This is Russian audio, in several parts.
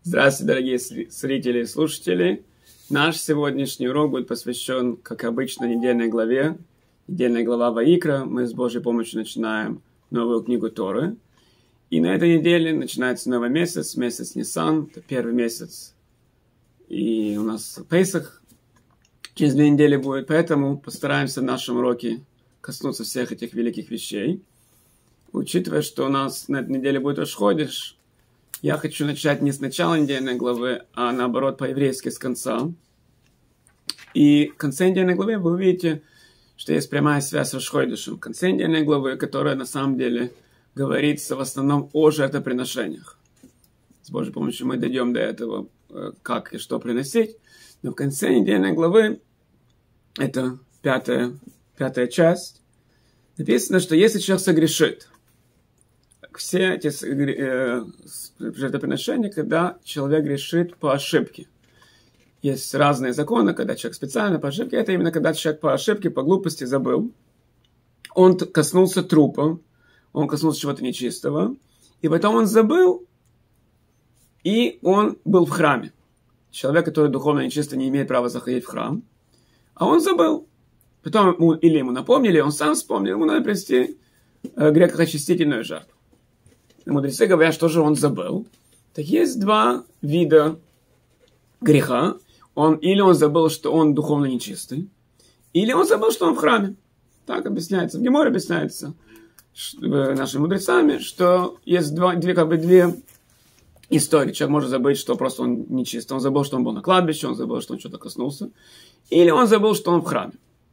Здравствуйте, дорогие зрители и слушатели. Наш сегодняшний урок будет посвящен, как обычно, недельной главе. Недельная глава Ваикра. Мы с Божьей помощью начинаем новую книгу Торы. И на этой неделе начинается новый месяц, месяц Нисан. Это первый месяц. И у нас Песах через 2 недели будет. Поэтому постараемся в нашем уроке коснуться всех этих великих вещей. Учитывая, что у нас на этой неделе будет Рош ходиш, я хочу начать не с начала недельной главы, а наоборот по-еврейски с конца. И в конце недельной главы вы увидите, что есть прямая связь с Рош ходишем. В конце недельной главы, которая на самом деле говорится в основном о жертвоприношениях. С Божьей помощью мы дойдем до этого, как и что приносить. Но в конце недельной главы, это пятая часть, написано, что если человек согрешит, все эти жертвоприношения, когда человек грешит по ошибке. Есть разные законы, когда человек специально по ошибке. Это именно когда человек по ошибке, по глупости забыл. Он коснулся трупа, он коснулся чего-то нечистого, и потом он забыл, и он был в храме. Человек, который духовно нечисто, не имеет права заходить в храм, а он забыл. Потом или ему напомнили, он сам вспомнил, ему надо принести грехоочистительную жертву. Мудрецы говорят, что же он забыл. Так есть 2 вида греха. Или он забыл, что он духовно нечистый, или он забыл, что он в храме. Так объясняется. В Геморе объясняется нашими мудрецами, что есть две истории. Человек может забыть, что просто он нечист. Он забыл, что он был на кладбище, он забыл, что он что-то коснулся. Или он забыл, что он в храме.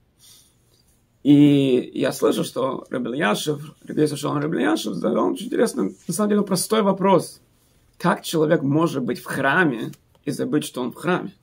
И я слышал, что Ребби Элияшев задал очень интересный, на самом деле, простой вопрос. Как человек может быть в храме и забыть, что он в храме?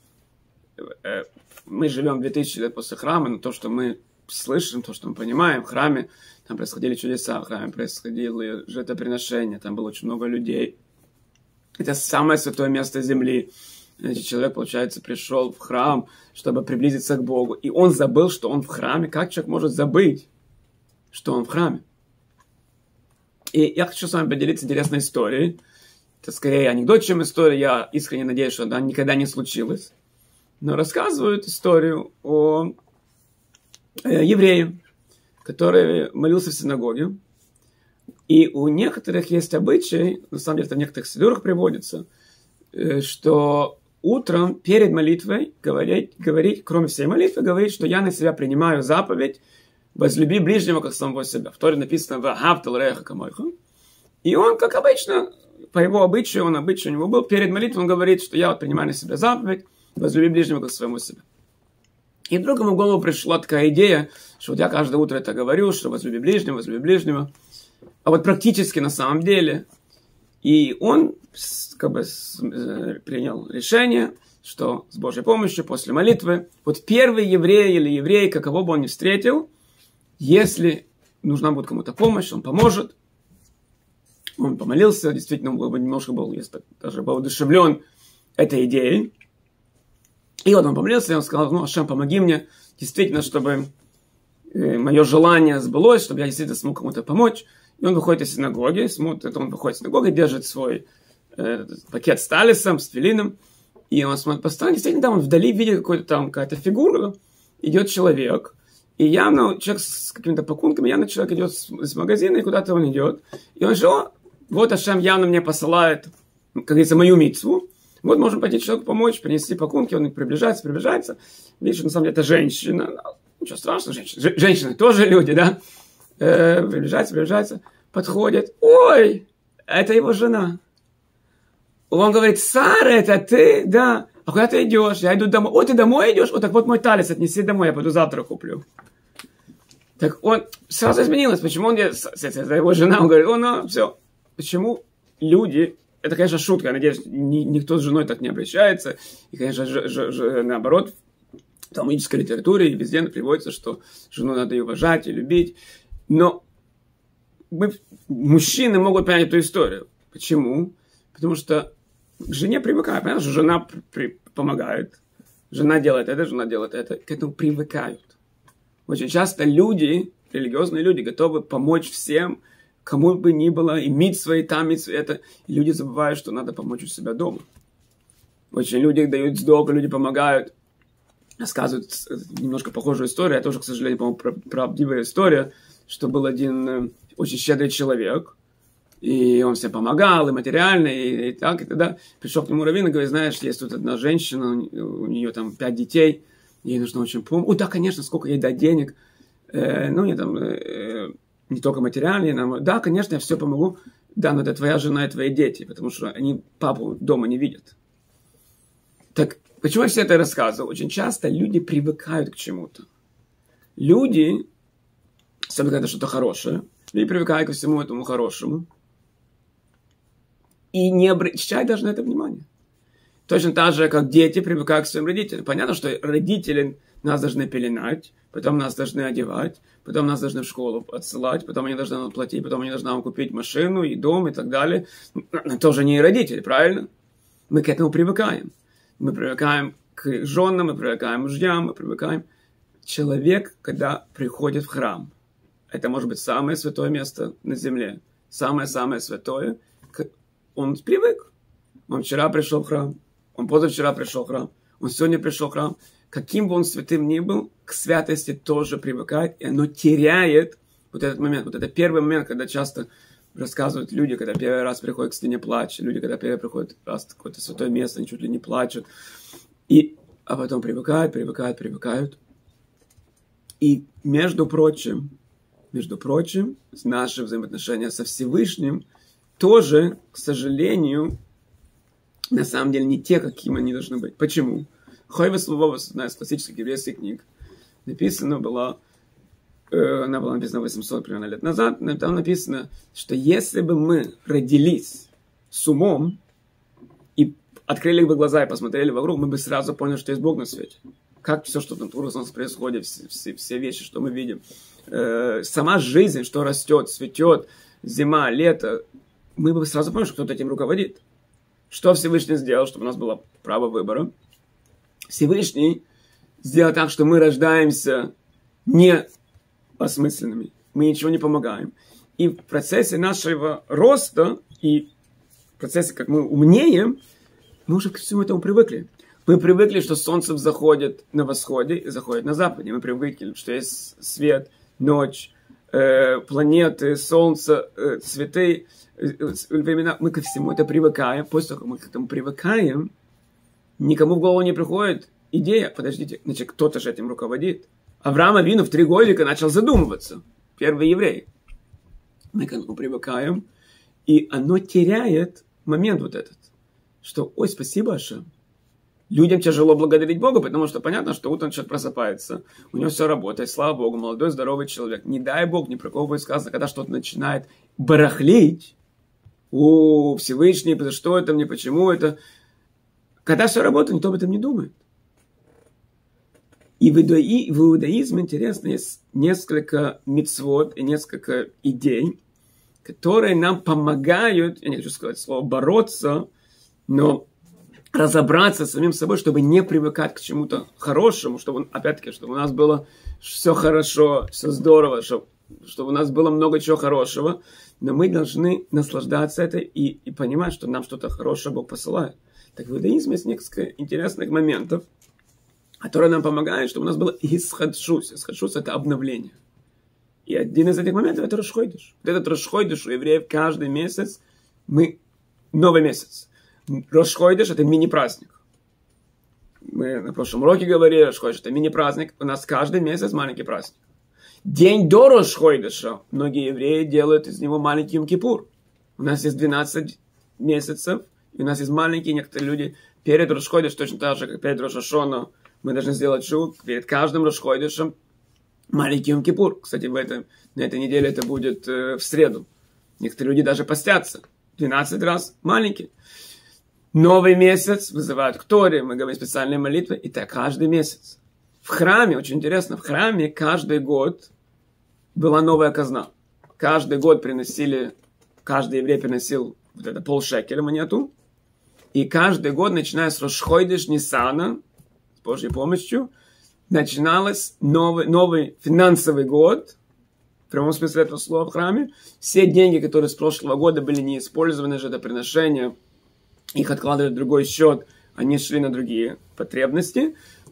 Мы живем 2000 лет после храма, но то, что мы слышим, то, что мы понимаем, в храме там происходили чудеса, в храме происходили жертвоприношения, там было очень много людей. Это самое святое место земли. Значит, человек, получается, пришел в храм, чтобы приблизиться к Богу. И он забыл, что он в храме. Как человек может забыть, что он в храме? И я хочу с вами поделиться интересной историей. Это скорее анекдот, чем история. Я искренне надеюсь, что она никогда не случилась. Но рассказывают историю о еврее, который молился в синагоге. И у некоторых есть обычай, на самом деле это в некоторых сидурах приводится, что утром перед молитвой говорить, кроме всей молитвы, говорить, что я на себя принимаю заповедь возлюби ближнего, как самого себя. В Торе написано «Ваахавта лореха камойха». И он, как обычно, по его обычаю, у него был, перед молитвой он говорит, что я принимаю на себя заповедь возлюби ближнего, как самого себя. И вдруг ему в голову пришла такая идея, что вот я каждое утро это говорю, что возлюби ближнего, возлюби ближнего. А вот практически на самом деле. И он принял решение, что с Божьей помощью после молитвы, вот первый еврей или еврейка, кого бы он ни встретил, если нужна будет кому-то помощь, он поможет. Он помолился, действительно, он немножко был, даже был одушевлен этой идеей. И вот он помолился, и он сказал, Ашем, помоги мне, действительно, чтобы мое желание сбылось, чтобы я действительно смог кому-то помочь. И он выходит из синагоги, он выходит из синагоги, держит свой пакет с талисом, с тфилином, и он смотрит по сторонам, действительно, там он вдали видит какая-то фигура, идет человек, и явно человек с какими-то пакунками, явно человек идет с магазина, и куда-то он идет, и он же, вот Ашем явно мне посылает, как говорится, мою мицву, вот можем пойти человеку помочь, принести пакунки, он приближается, видишь, на самом деле это женщина, ничего страшного, женщины тоже люди, да, приближается, подходит, ой, это его жена. Он говорит, Сара, это ты? Да. А куда ты идешь? Я иду домой. О, ты домой идешь? О, так вот мой талис, отнеси домой, я пойду завтра куплю. Так он сразу изменилось. Почему он, это его жена, он говорит, все. Почему люди, это, конечно, шутка, я надеюсь, никто с женой так не обращается. И, конечно, наоборот, в талмудической литературе и везде приводится, что жену надо и уважать, и любить. Но мужчины могут понять эту историю. Почему? Потому что к жене привыкают. Понятно, что жена помогает. Жена делает это. К этому привыкают. Очень часто люди, религиозные люди, готовы помочь всем, кому бы ни было, и митцва, и там митцва, это. И люди забывают, что надо помочь у себя дома. Очень люди дают сдоку, люди помогают. Рассказывают немножко похожую историю. Я тоже, к сожалению, по-моему, правдивая история, что был один очень щедрый человек, и он всем помогал, и материально, и так, и тогда пришел к нему раввин и говорит: знаешь, есть тут одна женщина, у нее там 5 детей, ей нужно очень помочь. О, да, конечно, сколько ей дать денег. Не там, не только материально, да, конечно, я все помогу. Да, но это твоя жена и твои дети, потому что они папу дома не видят. Так, почему я все это рассказывал? Очень часто люди привыкают к чему-то. Люди, особенно когда что-то хорошее, люди привыкают ко всему этому хорошему и не обращают даже на это внимание. Точно так же, как дети привыкают к своим родителям. Понятно, что родители нас должны пеленать, потом нас должны одевать, потом нас должны в школу отсылать, потом они должны нам платить, потом они должны нам купить машину и дом и так далее. Но тоже не родители, правильно? Мы к этому привыкаем. Мы привыкаем к женам, мы привыкаем к мужьям, мы привыкаем. Человек, когда приходит в храм, это может быть самое святое место на земле. Самое-самое святое. Он привык. Он вчера пришел в храм, он позавчера пришел в храм, он сегодня пришел в храм. Каким бы он святым ни был, к святости тоже привыкает, и оно теряет вот этот момент. Вот это первый момент, когда часто рассказывают люди, когда первый раз приходят к стене плача, люди, когда первый приходят раз в какое-то святое место, они чуть ли не плачут. А потом привыкают. И, между прочим, наши взаимоотношения со Всевышним тоже, к сожалению, на самом деле не те, какими они должны быть. Почему? Хойва Словова, одна из классических еврейских книг, она была написана 800 примерно лет назад, но там написано, что если бы мы родились с умом и открыли бы глаза и посмотрели вокруг, мы бы сразу поняли, что есть Бог на свете. Как все, что там у нас происходит, все вещи, что мы видим. Сама жизнь, что растет, цветет, зима, лето, мы бы сразу поняли, что кто-то этим руководит. Что Всевышний сделал, чтобы у нас было право выбора? Всевышний сделал так, что мы рождаемся не осмысленными, мы ничего не помогаем. И в процессе нашего роста, и в процессе, как мы умнеем, мы уже к всему этому привыкли. Мы привыкли, что солнце взаходит на восходе и заходит на западе. Мы привыкли, что есть свет, ночь, планеты, солнце, цветы, времена. Мы ко всему это привыкаем. После того, как мы к этому привыкаем, никому в голову не приходит идея: подождите, значит, кто-то же этим руководит. Авраам Авину в 3 годика начал задумываться. Первый еврей. Мы к этому привыкаем, и оно теряет момент вот этот. Что, ой, спасибо, Ашем. Людям тяжело благодарить Бога, потому что понятно, что утром человек просыпается, у него все работает, слава Богу, молодой, здоровый человек. Не дай Бог, ни про кого будет сказано, когда что-то начинает барахлить. О, Всевышний, что это мне, почему это? Когда все работает, никто об этом не думает. И в иудаизме, интересно, есть несколько мицвот и несколько идей, которые нам помогают, я не хочу сказать слово бороться, но разобраться с самим собой, чтобы не привыкать к чему-то хорошему, чтобы, опять-таки, чтобы у нас было все хорошо, все здорово, чтобы у нас было много чего хорошего, но мы должны наслаждаться этой и понимать, что нам что-то хорошее Бог посылает. Так в иудаизме есть несколько интересных моментов, которые нам помогают, чтобы у нас было исхадшус. Исхадшус – это обновление. И один из этих моментов – это Рош Ходеш. Вот этот Рош Ходеш у евреев каждый месяц новый месяц. Рош Ходеш – это мини-праздник. Мы на прошлом уроке говорили, Рош Ходеш – это мини-праздник. У нас каждый месяц маленький праздник. День до Рош Ходеша многие евреи делают из него маленький Йом-Кипур. У нас есть 12 месяцев, и у нас есть маленькие некоторые люди перед Рош Ходеш, точно так же, как перед Рош Хашана. Мы должны сделать шут перед каждым Рош Ходешем маленький Йом-Кипур. Кстати, на этой неделе это будет в среду. Некоторые люди даже постятся. 12 раз маленький. Новый месяц вызывают к Торе. Мы говорим специальные молитвы. И так каждый месяц. В храме, очень интересно, в храме каждый год была новая казна. Каждый год каждый еврей приносил вот это полшекеля монету. И каждый год, начиная с Рош Ходеш Ниссана, с Божьей помощью, начиналось новый финансовый год. в прямом смысле этого слова в храме. Все деньги, которые с прошлого года были не использованы, жертвоприношения, их откладывали в другой счет, они шли на другие потребности.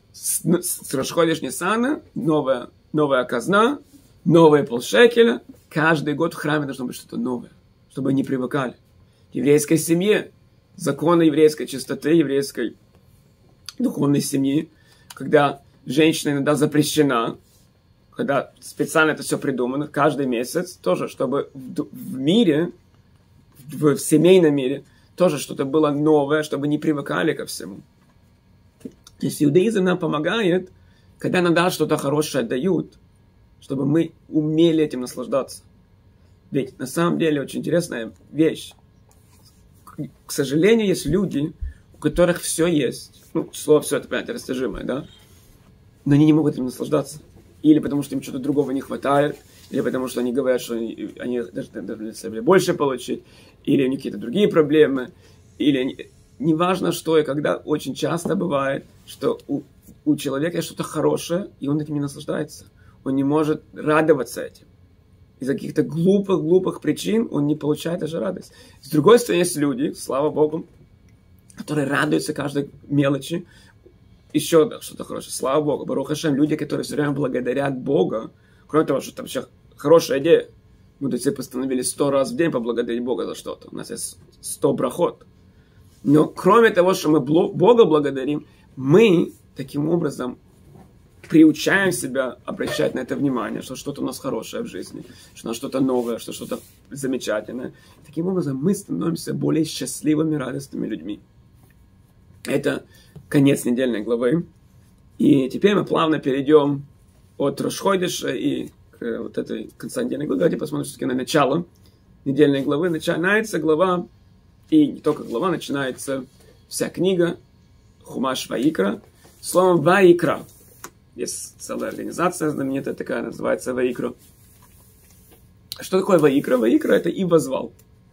С Рош ходеш Ниссана новая казна, новые полшекеля. Каждый год в храме должно быть что-то новое, чтобы они привыкали. В еврейской семье законы еврейской чистоты, еврейской духовной семьи, когда женщина иногда запрещена, когда специально это все придумано, каждый месяц, тоже, чтобы в мире, в семейном мире, тоже что-то было новое, чтобы не привыкали ко всему. То есть иудаизм нам помогает, когда иногда что-то хорошее дают, чтобы мы умели этим наслаждаться. Ведь на самом деле очень интересная вещь. К сожалению, есть люди, у которых все есть. Ну, слово «все» это, понятие растяжимое, да? Но они не могут этим наслаждаться. Или потому, что им что-то другого не хватает, или потому, что они говорят, что они должны больше получить, или у них какие-то другие проблемы, или неважно что и когда. Очень часто бывает, что у человека есть что-то хорошее, и он этим не наслаждается. Он не может радоваться этим. Из-за каких-то глупых причин он не получает даже радость. С другой стороны, есть люди, слава Богу, которые радуются каждой мелочи. Еще что-то хорошее. Слава Богу. Барух Ашем. Люди, которые все время благодарят Бога. Кроме того, что там вообще хорошая идея. Мудрецы постановили 100 раз в день поблагодарить Бога за что-то. У нас есть 100 брахот. Но кроме того, что мы Бога благодарим, мы таким образом приучаем себя обращать на это внимание, что что-то у нас хорошее в жизни, что у нас что-то новое, что что-то замечательное. Таким образом мы становимся более счастливыми, радостными людьми. Это конец недельной главы. И теперь мы плавно перейдем от Рош ходеша и к вот этой конца недельной главы. Давайте посмотрим все-таки на начало недельной главы. Начинается глава, и не только глава, начинается вся книга Хумаш Ваикра. Словом Ваикра. Есть целая организация знаменитая такая, называется Ваикра. Что такое Ваикра? Ваикра — это «и возвал».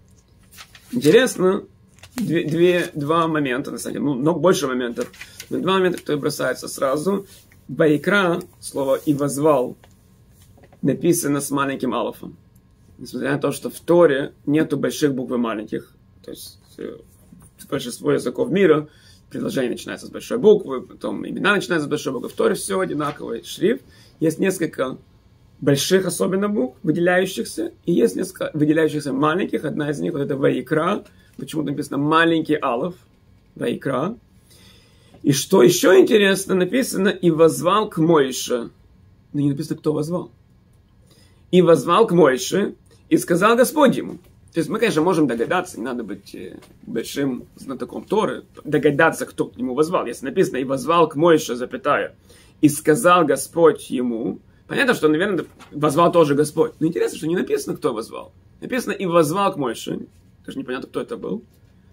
Интересно, два момента, на самом деле, много больше моментов, но два момента, которые бросаются сразу. Ваикра, слово «и возвал», написано с маленьким алефом. Несмотря на то, что в Торе нету больших букв и маленьких, то есть большинство языков мира предложение начинается с большой буквы, потом имена начинаются с большой буквы. В Торе все одинаковый шрифт. Есть несколько больших особенно букв, выделяющихся, и есть несколько выделяющихся маленьких. Одна из них вот это Ваикра. Почему-то написано маленький алеф. Ваикра. И что еще интересно, написано «и возвал к Моше». Но не написано, кто возвал. «И возвал к Моше, и сказал Господь ему». То есть мы, конечно, можем догадаться, не надо быть большим знатоком Торы, догадаться, кто к нему возвал. Если написано «и возвал к Моше, запятая, и сказал Господь ему», понятно, что, наверное, возвал тоже Господь. Но интересно, что не написано, кто возвал. Написано «и возвал к Моше». Даже непонятно, кто это был.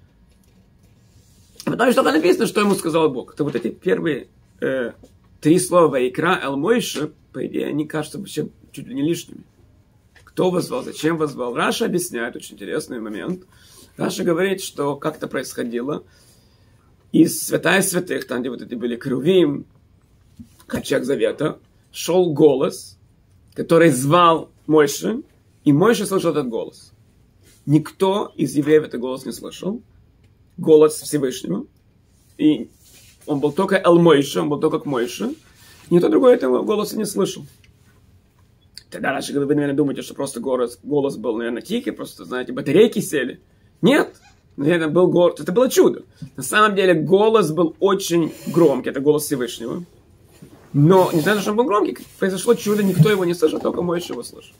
А потом что-то написано, что ему сказал Бог. Это вот эти первые 3 слова «Ваикра эл Моше», по идее, они кажутся вообще чуть ли не лишними. Кто возвал, зачем возвал? Раша объясняет очень интересный момент. Раша говорит, что как это происходило. Из святая святых, там, где вот эти были Крувим, ковчег завета, шел голос, который звал Моше, и Моше слышал этот голос. Никто из евреев этот голос не слышал. Голос Всевышнего. И он был только эл Моше, он был только к Моше. Никто другой этого голоса не слышал. Тогда раньше, вы, наверное, думаете, что просто голос был, наверное, тихий, просто, знаете, батарейки сели. Нет, наверное, был голос. Это было чудо. На самом деле, голос был очень громкий. Это голос Всевышнего. Но, несмотря на то, что он был громкий, произошло чудо, никто его не слышал, только Моше его слышал.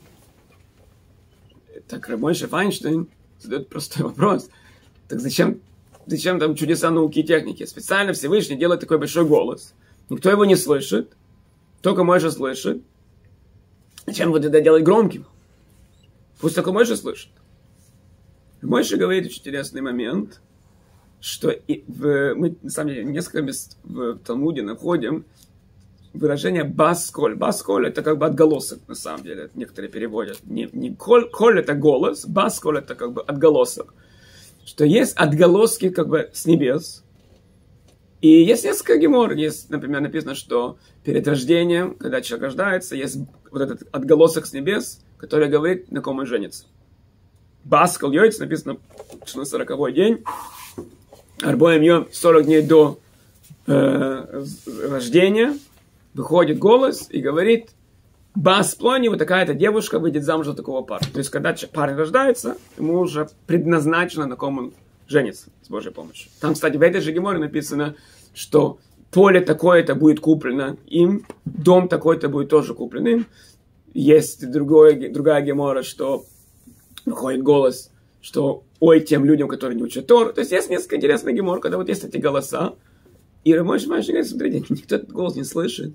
Так Моше Файнштейн задает простой вопрос. Так зачем там чудеса науки и техники? Специально Всевышний делает такой большой голос. Никто его не слышит, только Моше слышит. Зачем вот это делать громким? Пусть только Моше слышит. Моше говорит очень интересный момент, что мы, на самом деле, несколько мест в Талмуде находим выражение «бас-коль». «Бас-коль» — это как бы отголосок, на самом деле, некоторые переводят. Не «коль» — это голос, «бас-коль» — это как бы отголосок. Что есть отголоски как бы с небес. И есть несколько гемор. Есть, например, написано, что перед рождением, когда человек рождается, есть вот этот отголосок с небес, которая говорит, на ком он женится. Баскал Йойц, написано, что на 40-й день, Арбоем Йом, 40 дней до рождения, выходит голос и говорит, Бас Плони, вот такая-то девушка выйдет замуж за такого парня. То есть, когда парень рождается, ему уже предназначено, на ком он женится с Божьей помощью. Там, кстати, в этой же геморе написано, что поле такое-то будет куплено им, дом такой-то будет тоже куплен им. Есть другая гемора, что выходит голос, что ой тем людям, которые не учат Тору. То есть есть несколько интересных гемор, когда вот есть эти голоса. И Рабмойше Файнштейн говорит, смотрите, никто этот голос не слышит.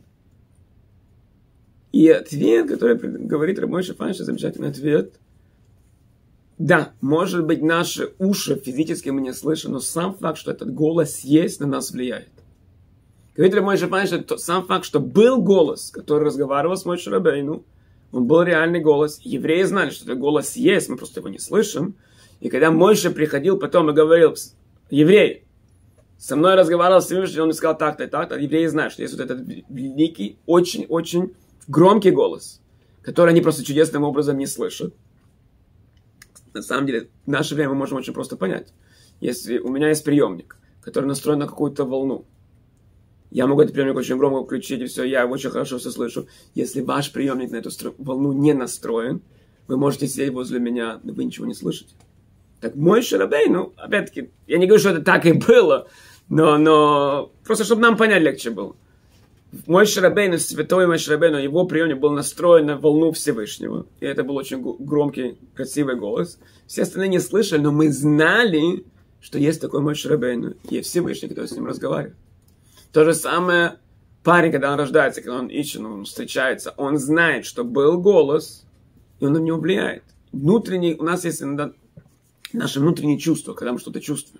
И ответ, который говорит Рабмойше Файнштейн, замечательный ответ. Да, может быть, наши уши физически мы не слышим, но сам факт, что этот голос есть, на нас влияет. Говорит Рабмойше Файнштейн, сам факт, что был голос, который разговаривал с Моше Рабейну, он был реальный голос. Евреи знали, что этот голос есть, мы просто его не слышим. И когда Моше приходил потом и говорил, еврей, со мной разговаривал Всевышний, он мне сказал так-то и так-то. Евреи знают, что есть вот этот великий, очень-очень громкий голос, который они просто чудесным образом не слышат. На самом деле, в наше время мы можем очень просто понять. Если у меня есть приемник, который настроен на какую-то волну, я могу этот приемник очень громко включить, и все, я очень хорошо все слышу. Если ваш приемник на эту волну не настроен, вы можете сидеть возле меня, но вы ничего не слышите. Так Моше Рабейну, опять-таки, я не говорю, что это так и было, но просто чтобы нам понять легче было. Моше Рабейну, святой Моше Рабейну, его приемник был настроен на волну Всевышнего. И это был очень громкий, красивый голос. Все остальные не слышали, но мы знали, что есть такой Моше Рабейну. И Всевышний, который с ним разговаривает. То же самое парень, когда он рождается, когда он ищет, он встречается, он знает, что был голос, и он на него влияет. Внутренний, у нас есть иногда наши внутренние чувства, когда мы что-то чувствуем.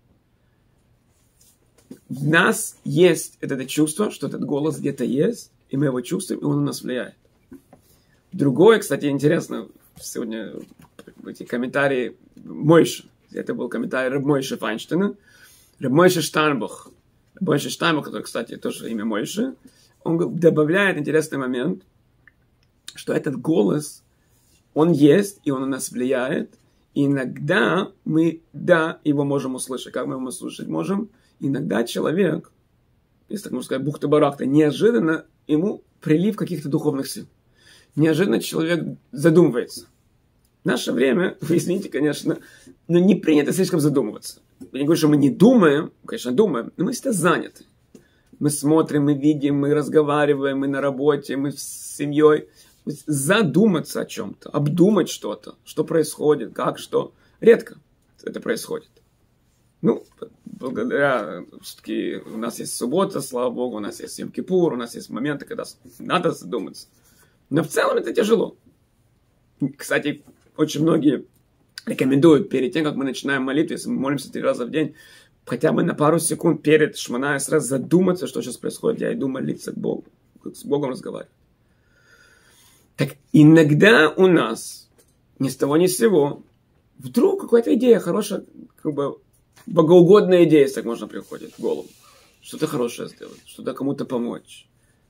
В нас есть это чувство, что этот голос где-то есть, и мы его чувствуем, и он на нас влияет. Другое, кстати, интересно, сегодня эти комментарии Мойше, это был комментарий Рабмойше Файнштейна, Рабмойше Штайнбах, Рабмойше Штайнбах, который, кстати, тоже имя Мойше, он добавляет интересный момент, что этот голос, он есть, и он на нас влияет, и иногда мы, да, его можем услышать. Как мы его услышать можем? Иногда человек, если так можно сказать, бухта-барахта, неожиданно ему прилив каких-то духовных сил. Неожиданно человек задумывается. В наше время, вы извините, конечно, но не принято слишком задумываться. Я не говорю, что мы не думаем, конечно, думаем, но мы всегда заняты. Мы смотрим, мы видим, мы разговариваем, мы на работе, мы с семьей. Задуматься о чем-то, обдумать что-то, что происходит, как, что. Редко это происходит. Ну, благодаря, все-таки у нас есть суббота, слава Богу, у нас есть Йом-Кипур, у нас есть моменты, когда надо задуматься. Но в целом это тяжело. Кстати, очень многие рекомендуют перед тем, как мы начинаем молитву, если мы молимся 3 раза в день, хотя бы на пару секунд перед Шмона Эсрей задуматься, что сейчас происходит. Я иду молиться к Богу, с Богом разговаривать. Так иногда у нас ни с того ни с сего вдруг какая-то идея хорошая, как бы богоугодная идея, если так можно, приходит в голову. Что-то хорошее сделать, что-то кому-то помочь.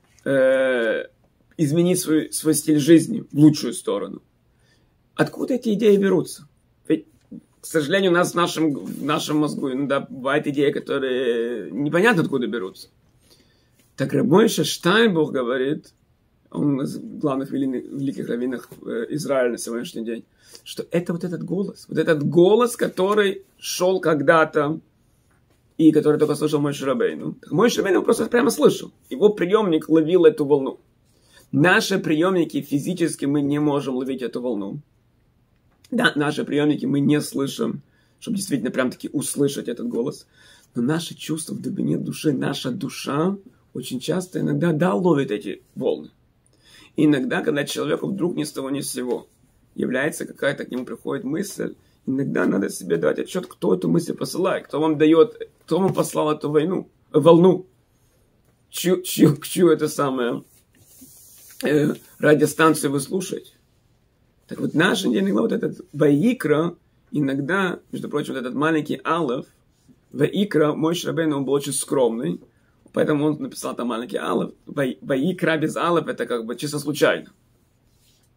Изменить свой стиль жизни в лучшую сторону. Откуда эти идеи берутся? Ведь, к сожалению, у нас в нашем мозгу иногда бывают идеи, которые непонятно откуда берутся. Так Рабмойше Штайнбах говорит, он из главных великих раввинов Израиля на сегодняшний день, что это вот этот голос, который шел когда-то и который только слышал Моше Рабейну. Моше Рабейну просто прямо слышал. Его приемник ловил эту волну. Наши приемники физически мы не можем ловить эту волну. Да, наши приемники мы не слышим, чтобы действительно прям таки услышать этот голос. Но наши чувства в глубине души, наша душа очень часто иногда ловит эти волны. И иногда, когда человеку вдруг ни с того ни с сего является какая-то, к нему приходит мысль, иногда надо себе дать отчет, кто эту мысль посылает, кто вам послал эту волну, чью это самое радиостанцию вы слушаете. Так вот, наша недельная глава, вот этот Ваикра, иногда, между прочим, вот этот маленький Алеф, Ваикра, Моше Рабейну, он был очень скромный, поэтому он написал там маленький Алеф. Ваикра без Алеф, это как бы чисто случайно.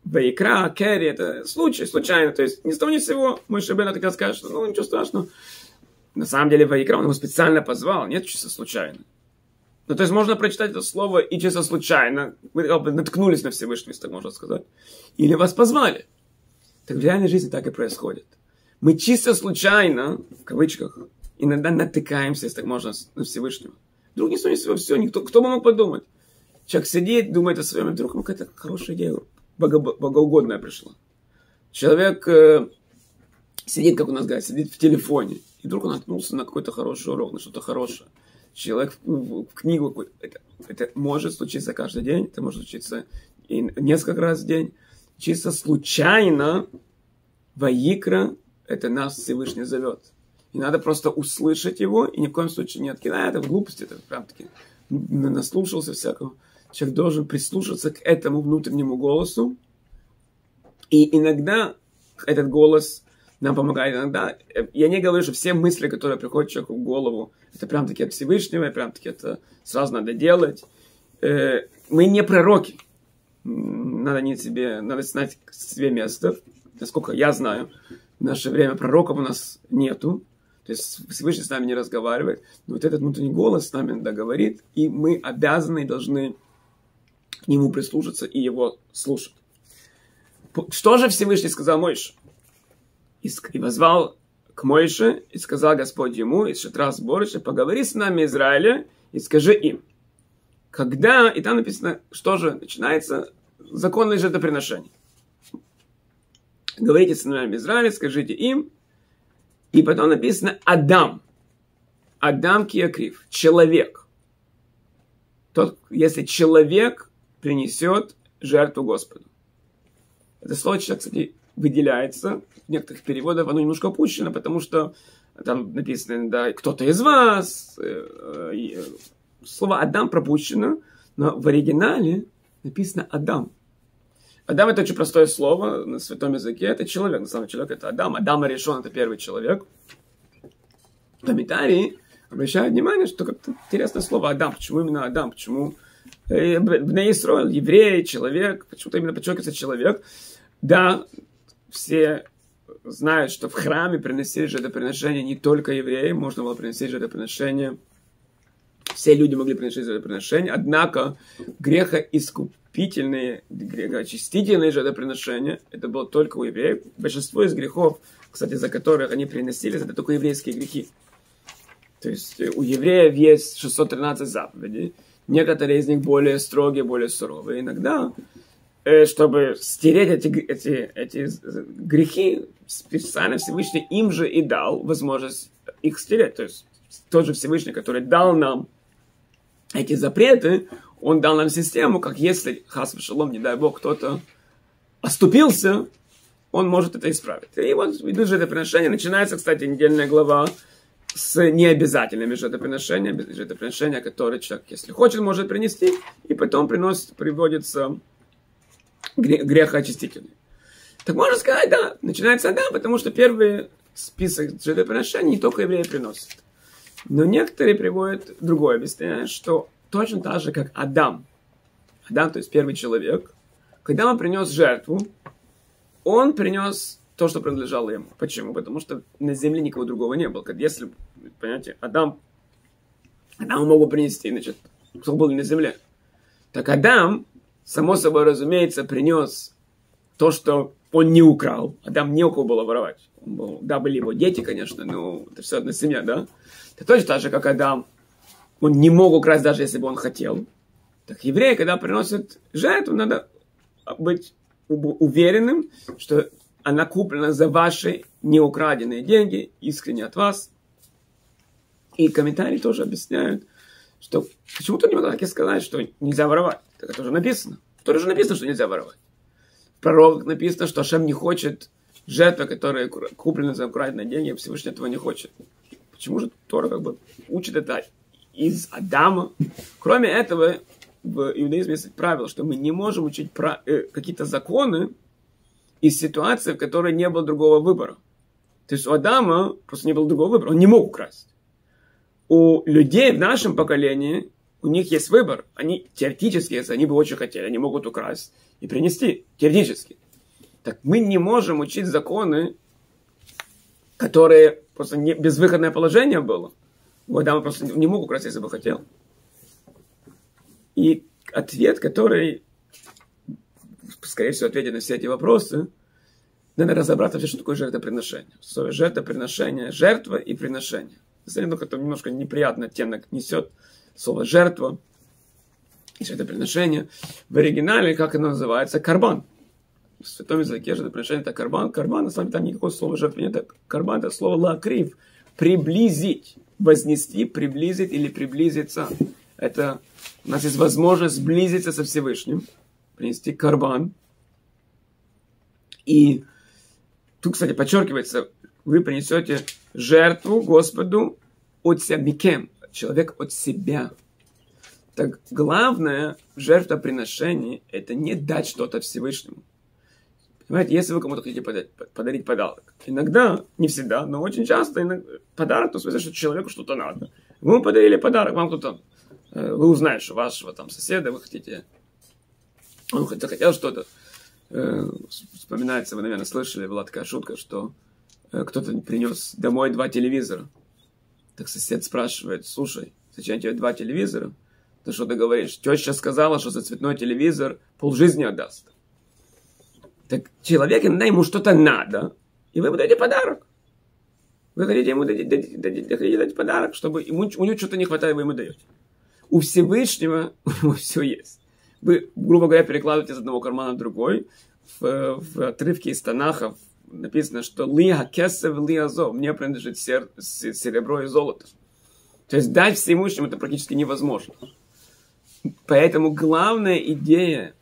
Ваикра, Керри, это случай, случайно. То есть ни с того ни с сего Моше Рабейну хотел сказать, что ну ничего страшного. На самом деле Ваикра, он его специально позвал, нет, чисто случайно. Ну, то есть можно прочитать это слово и чисто случайно. Вы как бы наткнулись на Всевышнего, если так можно сказать. Или вас позвали. Так в реальной жизни так и происходит. Мы чисто случайно, в кавычках, иногда натыкаемся, если так можно, на Всевышнего. Вдруг ни с того ни с сего, все, никто, кто бы мог подумать. Человек сидит, думает о своем, и вдруг ему какая-то хорошая идея, богоугодная пришла. Человек сидит, как у нас говорят, сидит в телефоне, и вдруг он наткнулся на какой-то хороший урок, на что-то хорошее. Человек в книгу, это может случиться каждый день, это может случиться и несколько раз в день. Чисто случайно Ваикра, это нас Всевышний зовет. И надо просто услышать его, и ни в коем случае не откидать, это в глупости, это прям таки наслушался всякого. Человек должен прислушаться к этому внутреннему голосу, и иногда этот голос нам помогает. Иногда, я не говорю, что все мысли, которые приходят человеку в голову, это прям таки от Всевышнего, и прям таки это сразу надо делать. Мы не пророки. Надо знать себе место. Насколько я знаю, в наше время пророков у нас нету. То есть Всевышний с нами не разговаривает. Но вот этот внутренний голос с нами говорит, и мы обязаны и должны к нему прислушаться и его слушать. Что же Всевышний сказал Моше? И возвал к Моше, и сказал Господь ему из шатра сборища: поговори с нами, Израиля, и скажи им. Когда, и там написано, что же начинается, законное жертвоприношение. Говорите с нами, Израиля, скажите им. И потом написано Адам. Адам киакрив. Человек. Если человек принесет жертву Господу. Это слово, кстати, выделяется. В некоторых переводах оно немножко опущено, потому что там написано, да, кто-то из вас. Слово Адам пропущено, но в оригинале написано Адам. Адам — это очень простое слово на святом языке. Это человек. На самом деле человек — это Адам. Адам решен — это первый человек. Комментарии обращают внимание, что как-то интересное слово Адам. Почему именно Адам? Почему Бней Исроэль, еврей, человек? Почему-то именно подчеркивается человек. Да, все знают, что в храме приносили жертвоприношения не только евреи. Можно было приносить жертвоприношения. Все люди могли приносить жертвоприношения. Однако грехоискупительные, грехоочистительные жертвоприношения это было только у евреев. Большинство из грехов, кстати, за которых они приносились, это только еврейские грехи. То есть у евреев есть 613 заповедей. Некоторые из них более строгие, более суровые. Иногда, чтобы стереть эти грехи, специально Всевышний им же и дал возможность их стереть. То есть тот же Всевышний, который дал нам эти запреты, он дал нам систему, как если, хас вешалом, не дай Бог, кто-то оступился, он может это исправить. И вот идут жертвоприношения. Начинается, кстати, недельная глава с необязательными жертвоприношения, которые человек, если хочет, может принести, и потом приводится грехоочистительный. Так можно сказать, да, начинается да, потому что первый список жертвоприношений не только евреи приносят. Но некоторые приводят другое объяснение, что точно так же, как Адам, то есть первый человек, когда он принес жертву, он принес то, что принадлежало ему. Почему? Потому что на земле никого другого не было. Если, понимаете, Адам мог бы принести, значит, кто был на земле. Так Адам, само собой разумеется, принес то, что он не украл. Адам не у кого было воровать. Да, были его дети, конечно, но это все одна семья, да? Это точно так же, как Адам. Он не мог украсть, даже если бы он хотел. Так евреи, когда приносят жертву, надо быть уверенным, что она куплена за ваши неукраденные деньги, искренне от вас. И комментарии тоже объясняют, что почему-то не могу так и сказать, что нельзя воровать. Так это уже написано. Тоже же написано, что нельзя воровать. В пророках написано, что Ашем не хочет жертвы, которые куплены за украденные деньги, Всевышний этого не хочет. Почему же Тора как бы учит это из Адама? Кроме этого, в иудаизме есть правило, что мы не можем учить какие-то законы из ситуации, в которой не было другого выбора. То есть у Адама просто не было другого выбора. Он не мог украсть. У людей в нашем поколении у них есть выбор. Они теоретически, если они бы очень хотели, они могут украсть и принести. Теоретически. Так мы не можем учить законы, которые просто безвыходное положение было. У Адама просто не мог украсть, если бы хотел. И ответ, который, скорее всего, ответит на все эти вопросы, надо разобраться, что такое жертвоприношение. Жертвоприношение, жертва и приношение. Это немножко неприятный оттенок несет слово жертва и жертвоприношение. В оригинале, как оно называется, карбан. В святом языке жертвоприношение это карбан. Карбан, на самом деле, там никакого слова жертвы нет. Карбан это слово лакрив. Приблизить. Вознести, приблизить или приблизиться. Это у нас есть возможность сблизиться со Всевышним. Принести карбан. И тут, кстати, подчеркивается, вы принесете жертву Господу от себя, микем, человек от себя. Так главное в жертвоприношении это не дать что-то Всевышнему. Понимаете, если вы кому-то хотите подарить подарок, иногда, не всегда, но очень часто подарок, то в смысле, что человеку что-то надо. Вы ему подарили подарок, вам кто-то, вы узнаете, что вашего там соседа, вы хотите, он захотел что-то. Вспоминается, вы, наверное, слышали, была такая шутка, что кто-то принес домой 2 телевизора. Так сосед спрашивает: слушай, зачем тебе 2 телевизора? Ты что ты говоришь? Теща сказала, что за цветной телевизор полжизни отдаст. Так человек, иногда ему что-то надо, и вы ему даете подарок. Вы хотите ему дать подарок, чтобы у него что-то не хватает, вы ему даете. У Всевышнего у него все есть. Вы, грубо говоря, перекладываете из одного кармана в другой. В отрывке из Танаха написано, что «Лиха кесев лиазо» мне принадлежит серебро и золото. То есть дать всемущему это практически невозможно. Поэтому главная идея,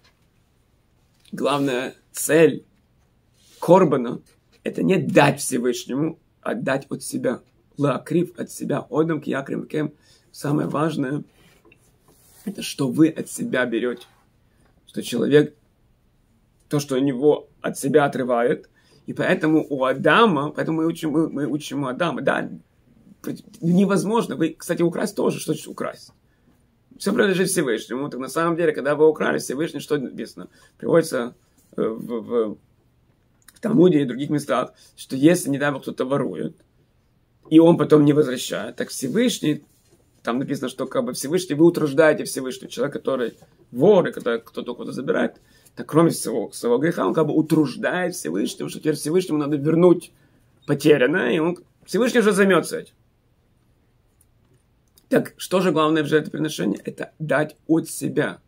главная цель корбана – это не дать Всевышнему, а дать от себя. Лаакрив от себя. Одам киякрим кем. Самое важное – это что вы от себя берете. Что человек, то, что у него от себя отрывает. И поэтому у Адама, поэтому мы учим у Адама, да, невозможно. Вы, кстати, украсть тоже. Что значит украсть? Все принадлежит Всевышнему. Так на самом деле, когда вы украли Всевышний, что написано? Приводится в Талмуде и других местах, что если, не дай Бог, кто-то ворует, и он потом не возвращает, так Всевышний, там написано, что как бы Всевышний, вы утруждаете Всевышнего. Человек, который вор, и когда кто-то кого-то забирает, так кроме своего греха, он как бы утруждает Всевышнего, что теперь Всевышнему надо вернуть потерянное, и он, Всевышний уже займется этим. Так, что же главное в жертвоприношении? Это дать от себя.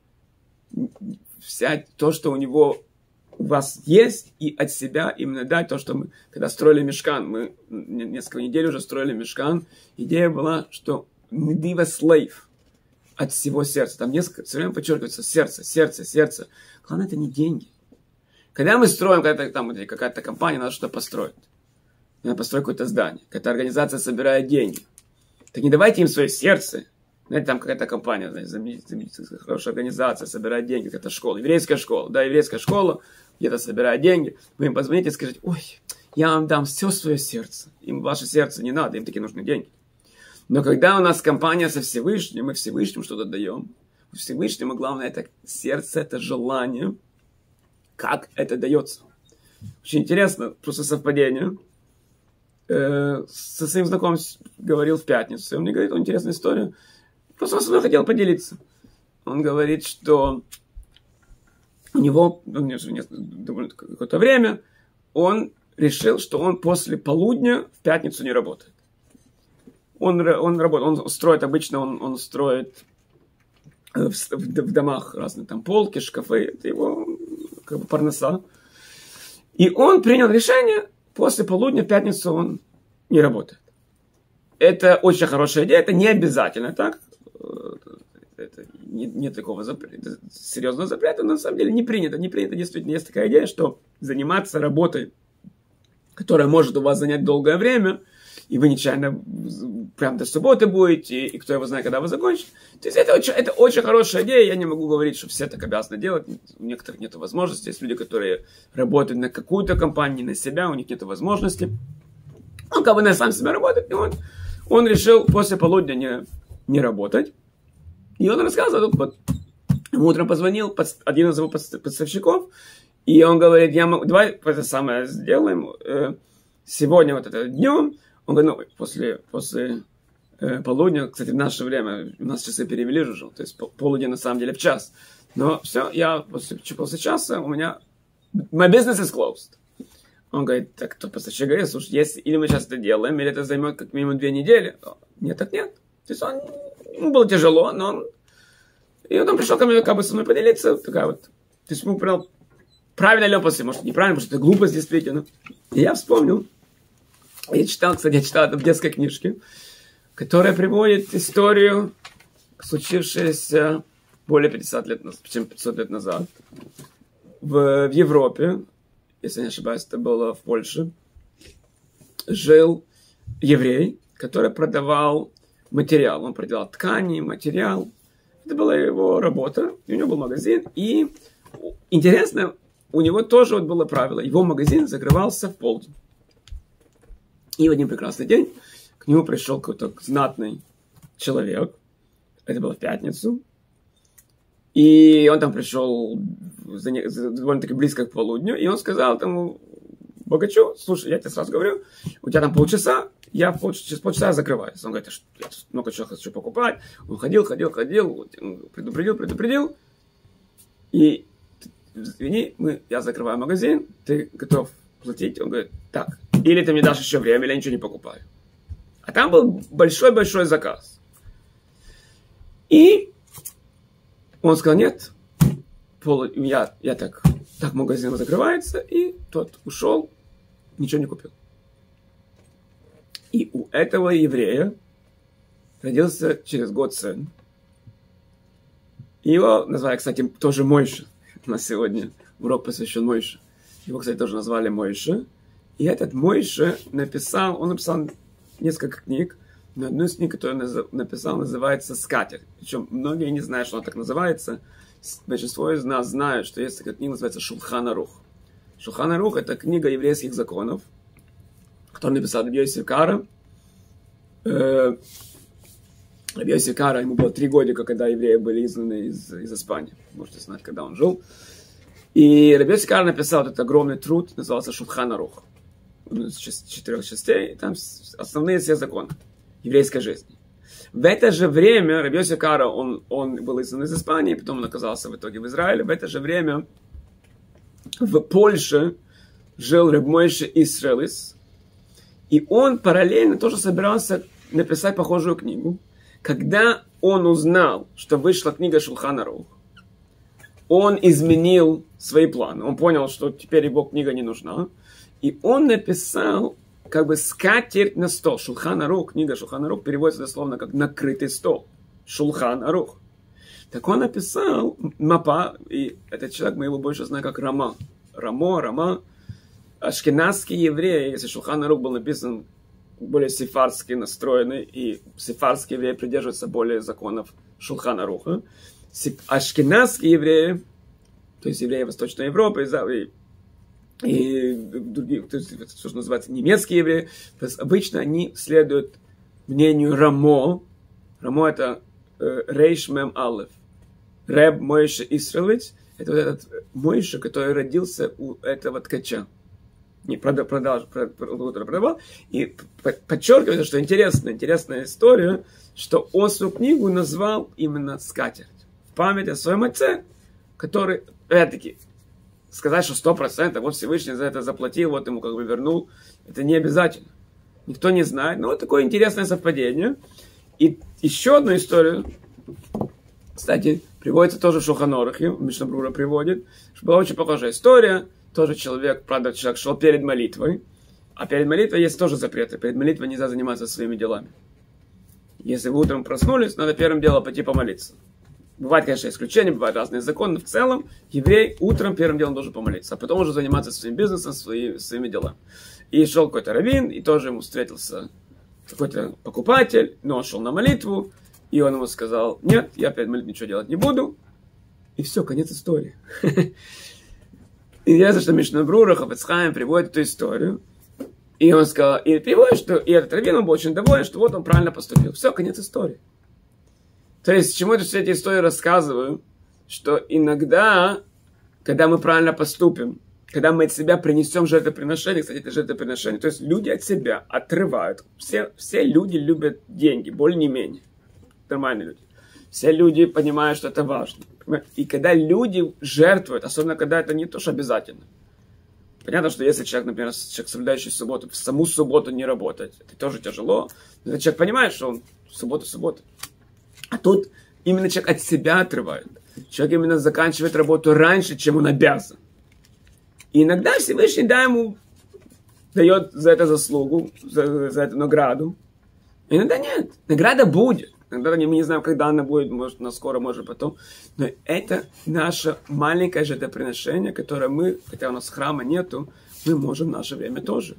Взять то, что у вас есть, и от себя именно дать то, что мы, когда строили мишкан, мы несколько недель уже строили мишкан, идея была, что недива слейв от всего сердца. Там несколько, все время подчеркивается сердце. Главное, это не деньги. Когда мы строим, когда там какая-то компания, надо что-то построить. Надо построить какое-то здание. Какая-то организация собирает деньги. Так не давайте им свое сердце. Знаете, там какая-то компания, знаете, хорошая организация, собирает деньги, какая-то школа, еврейская школа, где-то собирает деньги. Вы им позвоните и скажете: ой, я вам дам все свое сердце. Им ваше сердце не надо, им такие нужны деньги. Но когда у нас компания со Всевышним, мы Всевышнему что-то даем, Всевышнему главное это сердце, это желание, как это дается. Очень интересно, просто совпадение. Со своим знакомым говорил в пятницу. Он мне говорит интересную историю. Просто с собой хотел поделиться. Он говорит, что у него довольно какое-то время он решил, что он после полудня в пятницу не работает. Он работает, он строит обычно, он строит в домах разные там полки, шкафы. Это его как бы парноса. И он принял решение: после полудня в пятницу он не работает. Это очень хорошая идея, это не обязательно так. Это нет такого запрета, серьезного запрета, но на самом деле не принято. Действительно, есть такая идея, что заниматься работой, которая может у вас занять долгое время, и вы нечаянно прям до субботы будете, и кто его знает, когда вы закончите. То есть это очень хорошая идея. Я не могу говорить, что все так обязаны делать. У некоторых нет возможности. Есть люди, которые работают на какую-то компанию, на себя, у них нет возможности. Он как бы на сам себя работает, и он решил после полудня не работать. И он рассказывал, вот, ему утром позвонил один из его поставщиков, и он говорит, давай это самое сделаем сегодня, вот это днем. Он говорит, ну, после полудня, кстати, в наше время, у нас часы перевели уже, то есть полудень на самом деле в час. Но все, я после часа, у меня, my business is closed. Он говорит, так кто поставщик говорит, слушай, если или мы сейчас это делаем, или это займет как минимум 2 недели. Нет, так нет. То есть ему было тяжело, но он... И он пришел ко мне как бы со мной поделиться, такая вот... То есть ему прям... Правильно ли он после, может, неправильно, потому что это глупость действительно. И я вспомнил. Я читал это в детской книжке, которая приводит историю, случившуюся более 500 лет назад в Европе. Если не ошибаюсь, это было в Польше, жил еврей, который продавал материал. Он продавал ткани, материал. Это была его работа. И у него был магазин. И интересно, у него тоже вот было правило. Его магазин закрывался в полдень. И в один прекрасный день к нему пришел какой-то знатный человек. Это было в пятницу. И он там пришел довольно-таки близко к полудню, и он сказал тому богачу, слушай, я тебе сразу говорю, у тебя там полчаса, я через полчаса закрываюсь. Он говорит, я много чего хочу покупать. Он ходил, предупредил. И, извини, я закрываю магазин, ты готов платить? Он говорит, так, или ты мне дашь еще время, или я ничего не покупаю. А там был большой-большой заказ. И он сказал, нет, так магазин закрывается, и тот ушел, ничего не купил. И у этого еврея родился через год сын. Его назвали, кстати, тоже Мойша. У нас сегодня урок посвящен Мойше. Его, кстати, тоже назвали Мойша. И этот Мойша написал несколько книг. Но одну из книг, которую он написал, называется «Скатерть». Причем многие не знают, что она так называется. Большинство из нас знают, что есть такая книга, называется «Шулхан Арух». «Шулхан Арух» — это книга еврейских законов, которую написал Раби Йоси Кара. Раби Йоси Кара, ему было 3 года, когда евреи были изгнаны из Испании. Можете знать, когда он жил. И Раби Йоси Кара написал этот огромный труд, назывался «Шулхан Арух». Из 4 частей, там основные все законы еврейской жизни. В это же время Раби Йоси Кара, он был изгнан из Испании, потом он оказался в итоге в Израиле. В это же время в Польше жил Рeb Мойше Исраэлис, и он параллельно тоже собирался написать похожую книгу. Когда он узнал, что вышла книга Шулхан Арух, он изменил свои планы. Он понял, что теперь его книга не нужна. И он написал как бы скатерть на стол. Шулхан Арух, книга Шулхан Арух переводится дословно как накрытый стол. Шулхан Арух. Так он написал мапа, и этот человек, мы его больше знаем как Рама. Рама. Ашкеназский еврей, если Шулхан Арух был написан более сефардски настроенный, и сефардский еврей придерживается более законов Шулхан Аруха. Ашкеназские евреи, то есть евреи Восточной Европы, и других, то есть, что называется, немецкие евреи, то есть обычно они следуют мнению Рамо. Рамо — это Рейш Мем Алеф. Реб Мойше Исраэлит — это вот этот Мойше, который родился у этого ткача. Не продавал. И подчеркивается, что интересная история, что он свою книгу назвал именно «Скатерть». В память о своем отце, который, опять-таки, сказать, что 100% вот Всевышний за это заплатил, вот ему как бы вернул, это не обязательно. Никто не знает. Но вот такое интересное совпадение. И еще одну историю, кстати, приводится тоже в Шулхан Арухе, Мишна Брура приводит, что была очень похожая история. Тоже человек шел перед молитвой. А перед молитвой есть тоже запреты. Перед молитвой нельзя заниматься своими делами. Если вы утром проснулись, надо первым делом пойти помолиться. Бывают, конечно, исключения, бывают разные законы, но в целом еврей утром первым делом должен помолиться, а потом уже заниматься своим бизнесом, своими делами. И шел какой-то раввин, и тоже ему встретился какой-то покупатель, но он шел на молитву, и он ему сказал: нет, я перед молитвой ничего делать не буду. И все, конец истории. Интересно, что Мишна Брура, Хафец Хаим приводит эту историю, и он сказал, и приводит, что и этот раввин, он был очень доволен, что вот он правильно поступил. Все, конец истории. То есть, чему я все эти истории рассказываю, что иногда, когда мы правильно поступим, когда мы от себя принесем жертвоприношение, кстати, это жертвоприношение, то есть люди от себя отрывают. Все люди любят деньги, более-менее. Нормальные люди. Все люди понимают, что это важно. И когда люди жертвуют, особенно когда это не то, что обязательно. Понятно, что если человек, например, человек, соблюдающий субботу, в саму субботу не работает, это тоже тяжело. Но этот человек понимает, что он суббота. А тут именно человек от себя отрывает. Человек именно заканчивает работу раньше, чем он обязан. И иногда Всевышний, да, ему дает за это заслугу, за эту награду. Иногда нет. Награда будет. Иногда мы не знаем, когда она будет, может, на скоро, может, потом. Но это наше маленькое жертвоприношение, которое мы, хотя у нас храма нету, мы можем в наше время тоже.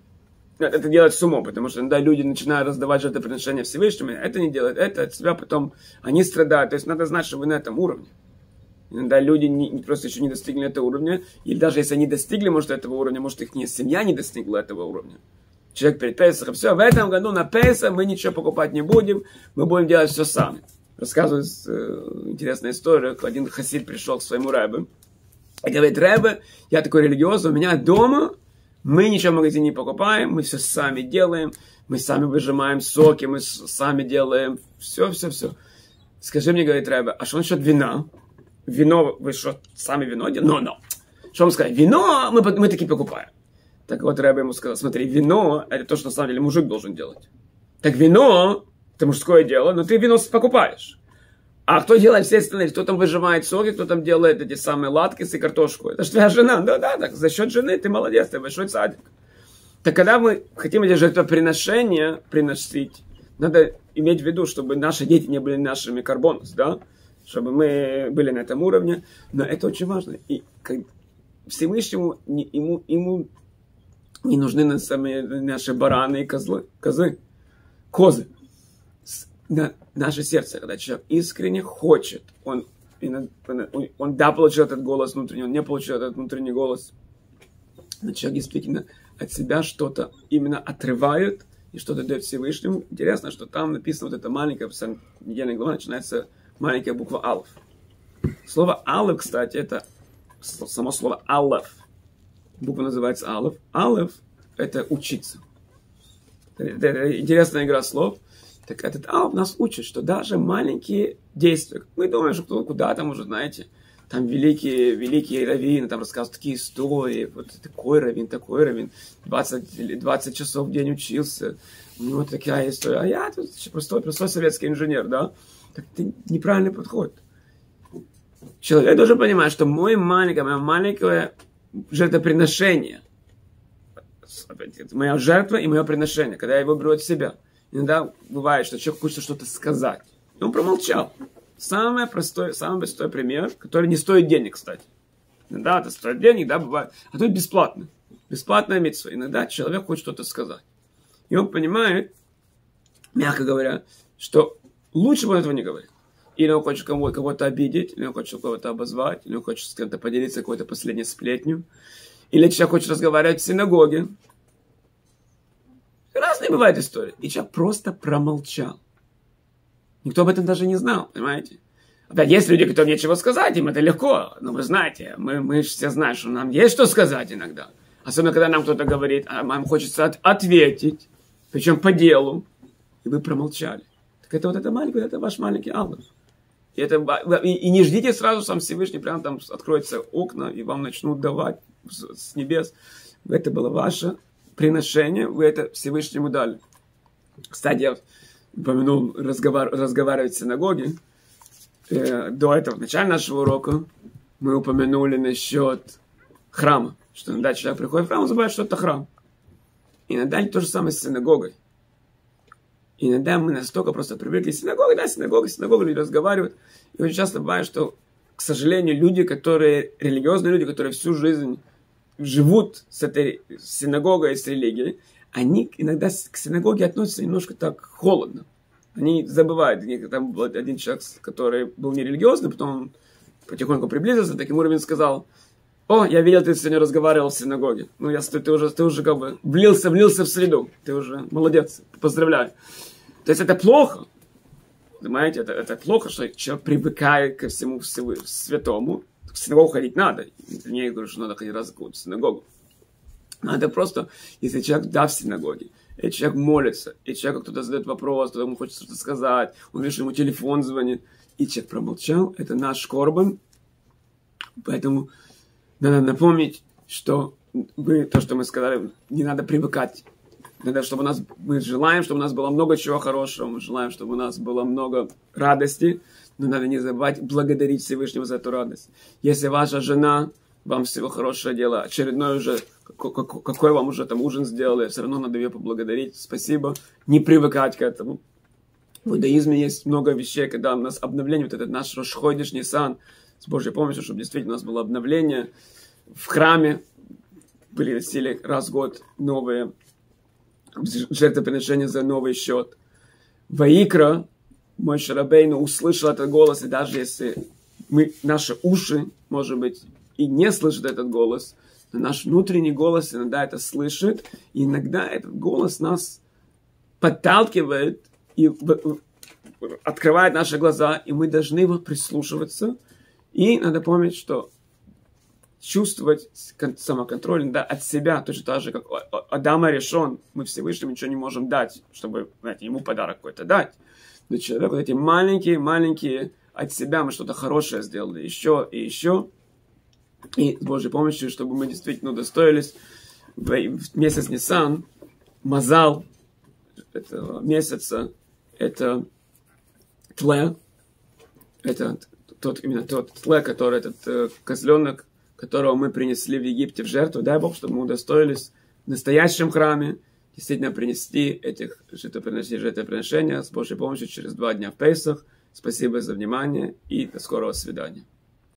Это делать с умом, потому что иногда люди начинают раздавать жертвоприношения Всевышнему, это не делают, это от себя потом, они страдают. То есть надо знать, что вы на этом уровне. Иногда люди просто еще не достигли этого уровня, или даже если они достигли, может, этого уровня, может, их семья не достигла этого уровня. Человек перед Песахом, все, в этом году на Песах мы ничего покупать не будем, мы будем делать все сами. Рассказывает интересная история, один хасид пришел к своему рэбе и говорит: рэбе, я такой религиозный, у меня дома мы ничего в магазине не покупаем, мы все сами делаем, мы сами выжимаем соки, мы сами делаем все. Скажи мне, говорит рэбе, а что насчет вина? Вино, вы что, сами вино делаете? Но. Что вам сказать? Вино мы таки покупаем. Так вот, рэбе ему сказал: смотри, вино, это то, что на самом деле мужик должен делать. Так вино, это мужское дело, но ты вино покупаешь. А кто делает все остальные? Кто там выжимает соки, кто там делает эти самые латкисы и картошку? Это же твоя жена. Да, так за счет жены ты молодец, ты большой садик. Так когда мы хотим эти жертвоприношения приносить, надо иметь в виду, чтобы наши дети не были нашими карбонос, да? Чтобы мы были на этом уровне. Но это очень важно. И Всевышнему ему не нужны наши бараны и козы. Наше сердце, когда человек искренне хочет, он да, получил этот голос внутренний, он не получил этот внутренний голос, но человек действительно от себя что-то именно отрывает и что-то дает Всевышнему. Интересно, что там написано вот эта маленькая, в недельной главе начинается маленькая буква Алеф. Слово Алеф, кстати, это само слово Алеф. Буква называется Алеф. Алеф — это учиться. Это интересная игра слов. Так этот Алеф нас учит, что даже маленькие действия, мы думаем, что кто куда там уже, знаете, там великие раввины, там рассказывают такие истории, вот такой раввин, 20 часов в день учился, у него такая история, а я тут простой советский инженер, да? Так это неправильный подход. Человек должен понимать, что мое маленькое жертвоприношение, моя жертва и мое приношение, когда я его беру от себя. Иногда бывает, что человек хочет что-то сказать. И он промолчал. Самый простой пример, который не стоит денег, кстати. Иногда это стоит денег, да, бывает. А тут бесплатно. Бесплатная митцва. Иногда человек хочет что-то сказать. И он понимает, мягко говоря, что лучше бы он этого не говорит. Или он хочет кого-то обидеть, или он хочет кого-то обозвать, или он хочет с кем-то поделиться какой-то последней сплетней. Или человек хочет разговаривать в синагоге. Разные бывают истории. И человек просто промолчал. Никто об этом даже не знал, понимаете? Опять есть люди, которым нечего сказать, им это легко. Но вы знаете, мы все знаем, что нам есть что сказать иногда. Особенно, когда нам кто-то говорит, а нам хочется ответить, причем по делу. И вы промолчали. Так это вот это маленькое, это ваш маленький Алеф. И не ждите сразу, сам Всевышний прям там откроются окна, и вам начнут давать с небес. Это было ваше приношение, вы это Всевышнему дали. Кстати, я упомянул разговаривать в синагоге. До этого, в начале нашего урока, мы упомянули насчет храма. Что иногда человек приходит в храм, он забывает, что это храм. Иногда то же самое с синагогой. Иногда мы настолько просто привыкли к синагоге, да, синагога, люди разговаривают. И очень часто бывает, что, к сожалению, религиозные люди, которые всю жизнь живут с этой синагогой, с религией, они иногда к синагоге относятся немножко так холодно. Они забывают. Там был один человек, который был нерелигиозный, потом он потихоньку приблизился, таким уровнем сказал: «О, я видел, ты сегодня разговаривал в синагоге. Ну, ты уже как бы влился в среду. Ты уже молодец, поздравляю». То есть это плохо. Понимаете, это плохо, что человек привыкает ко всему святому. В синагогу ходить надо. Я не говорю, что надо ходить раз в год в синагогу. Надо просто, если человек в синагоге, и человек молится, и человеку кто-то задает вопрос, кто ему хочет что-то сказать, он видит, что ему телефон звонит, и человек промолчал, это наш корбан. Поэтому надо напомнить, что то, что мы сказали, не надо привыкать. Надо, чтобы мы желаем, чтобы у нас было много чего хорошего, мы желаем, чтобы у нас было много радости, но надо не забывать благодарить Всевышнего за эту радость. Если ваша жена вам всего хорошего дела, очередной уже, какой вам уже там ужин сделали, все равно надо ее поблагодарить, спасибо, не привыкать к этому. В иудаизме есть много вещей, когда у нас обновление, вот этот наш Рош Ходеш Нисан, с Божьей помощью, чтобы действительно у нас было обновление. В храме были носили раз в год новые жертвоприношения за новый счет. Ваикра, Моше Рабейну услышал этот голос, и даже если наши уши, может быть, и не слышат этот голос, но наш внутренний голос иногда это слышит, и иногда этот голос нас подталкивает и открывает наши глаза, и мы должны его прислушиваться. И надо помнить, что чувствовать самоконтроль от себя, точно так же, как Адама решен, мы Всевышнему ничего не можем дать, чтобы, знаете, ему подарок какой-то дать. Но человек, вот эти маленькие от себя мы что-то хорошее сделали, еще и еще. И с Божьей помощью, чтобы мы действительно удостоились в месяц Нисан, Мазал этого месяца, это тле, это именно тот тле, который этот козленок, которого мы принесли в Египте в жертву. Дай Бог, чтобы мы удостоились в настоящем храме действительно принести этих жертвоприношения с Божьей помощью через 2 дня в Песах. Спасибо за внимание и до скорого свидания.